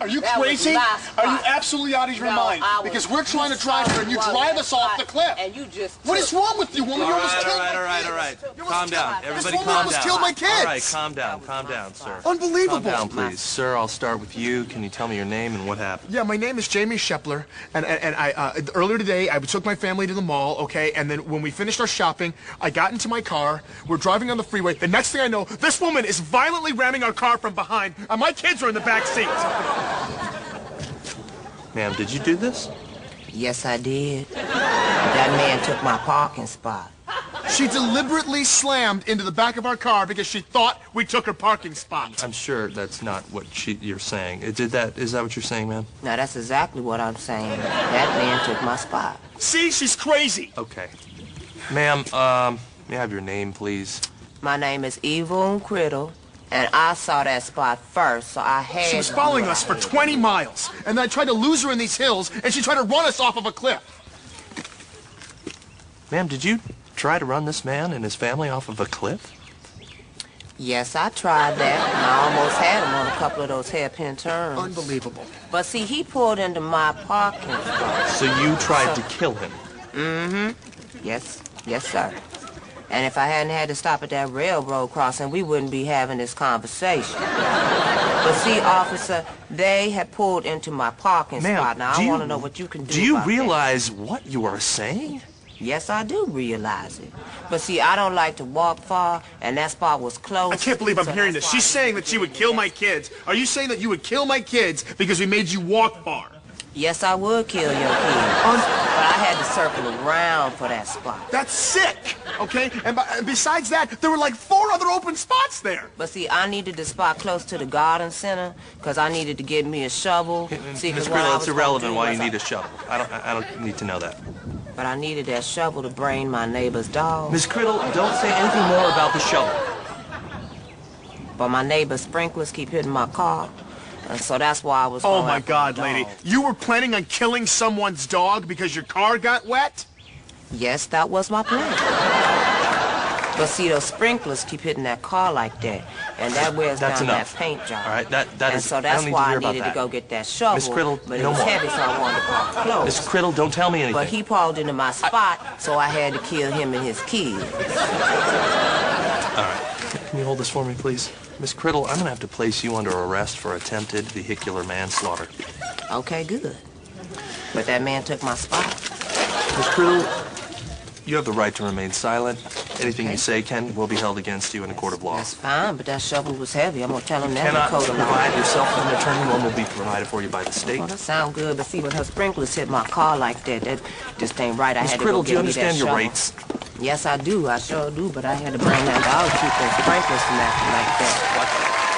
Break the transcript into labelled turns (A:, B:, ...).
A: Are you
B: That was
A: crazy?
B: my spot.
A: Are you absolutely out of your
B: No,
A: mind?
B: I was
A: Because we're trying to
B: just
A: drive here and you
B: trying to
A: drive
B: run
A: us off the
B: that
A: cliff.
B: And you just
A: What is wrong with you, woman?
C: All
A: You almost
C: right,
A: killed
C: all right,
A: my
C: all right,
A: kids.
C: all right.
A: You
C: Calm
A: almost
C: down.
A: killed-
C: Everybody
A: This woman
C: calm
A: almost
C: down.
A: killed my kids.
C: All right, calm down. Calm down, sir.
A: Unbelievable.
C: Calm down, please. Sir, I'll start with you. Can you tell me your name and what happened?
A: Yeah, my name is Jamie Shepler, and I earlier today I took my family to the mall, okay, and then when we finished our shopping, I got into my car. We're driving on the freeway. The next thing I know, this woman is violently ramming our car from behind, and my kids are in the back seat.
C: Ma'am, did you do this?
B: Yes, I did. That man took my parking spot.
A: She deliberately slammed into the back of our car because she thought we took her parking spot.
C: I'm sure that's not what you're saying. Is that what you're saying, ma'am?
B: Now, that's exactly what I'm saying. That man took my spot.
A: See, she's crazy.
C: Okay. Ma'am, may I have your name, please?
B: My name is Yvonne Criddle, and I saw that spot first, so I had...
A: She was following us for 20 miles, and then I tried to lose her in these hills, and she tried to run us off of a cliff.
C: Ma'am, did you try to run this man and his family off of a cliff?
B: Yes, I tried that, and I almost had him on a couple of those hairpin turns.
A: Unbelievable.
B: But see, he pulled into my parking spot.
C: So you tried to kill him?
B: Mm-hmm. Yes, sir. And if I hadn't had to stop at that railroad crossing, we wouldn't be having this conversation. But see, officer, they had pulled into my parking spot. Now, I want to know what you can do.
C: Do you
B: about
C: realize what you are saying?
B: that. Yes, I do realize it. But see, I don't like to walk far, and that spot was closed.
A: I can't believe I'm hearing this. She's saying that she would kill my kids. Are you saying that you would kill my kids because we made you walk far?
B: Yes, I would kill your kids. But I had to circle around for that spot.
A: That's sick, okay? And besides that, there were like 4 other open spots there.
B: But see, I needed the spot close to the garden center because I needed to get me a shovel. See,
C: Miss
B: 'cause what I
C: Grillo,
B: was
C: it's
B: gonna
C: irrelevant
B: do
C: why
B: was
C: you need a shovel. I don't need to know that.
B: But I needed that shovel to brain my neighbor's dog.
C: Miss Criddle, don't say anything more about the shovel.
B: But my neighbor's sprinklers keep hitting my car. And so that's why I was
A: Oh
B: going
A: my
B: after
A: God,
B: the
A: lady.
B: dog.
A: You were planning on killing someone's dog because your car got wet?
B: Yes, that was my plan. But see, those sprinklers keep hitting that car like that. And that wears
C: That's
B: down
C: enough.
B: that paint job.
C: All right, that
B: and
C: is...
B: so
C: I
B: that's
C: don't need
B: why
C: to hear
B: I
C: about
B: needed
C: that.
B: to go get that shovel.
C: Miss Criddle,
B: but it
C: no
B: was
C: more.
B: heavy, so I wanted to park close.
C: Miss Criddle, don't tell me anything.
B: But he pulled into my spot, so I had to kill him and his kids.
C: All right. Can you hold this for me, please? Miss Criddle, I'm going to have to place you under arrest for attempted vehicular manslaughter.
B: Okay, good. But that man took my spot.
C: Miss Criddle, you have the right to remain silent. Anything you say will be held against you in a court of law.
B: That's fine, but that shovel was heavy. I'm going to tell him that in
C: Cannot
B: the code of law.
C: provide yourself with an attorney. One will be provided for you by the state.
B: Well, that sounds good, but see, when her sprinklers hit my car like that, that just ain't right. I
C: Miss
B: had to go
C: Criddle, do you
B: get me that
C: understand your
B: shovel.
C: rights?
B: Yes, I do. I sure do, but I had to bring that dog to keep those sprinklers from acting like that.
C: What?